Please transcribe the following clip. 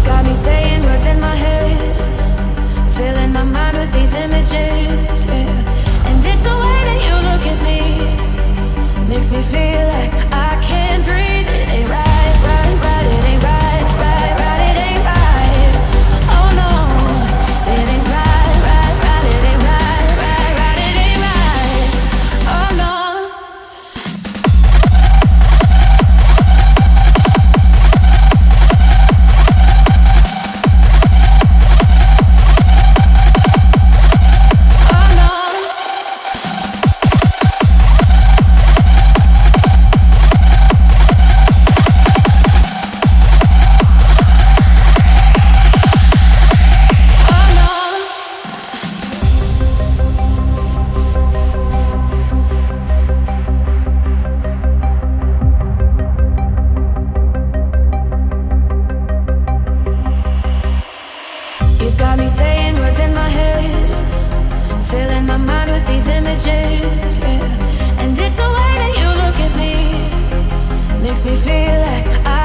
got me saying words in my head, filling my mind with these images, yeah. And it's the way that you look at me, makes me feel like I can't breathe. It ain't right, right, right, it ain't right, right, right, it ain't right. Oh no, it ain't right, right, right, it ain't right, right, right, it ain't right. Oh no. You've got me saying words in my head, filling my mind with these images, yeah. And it's the way that you look at me, makes me feel like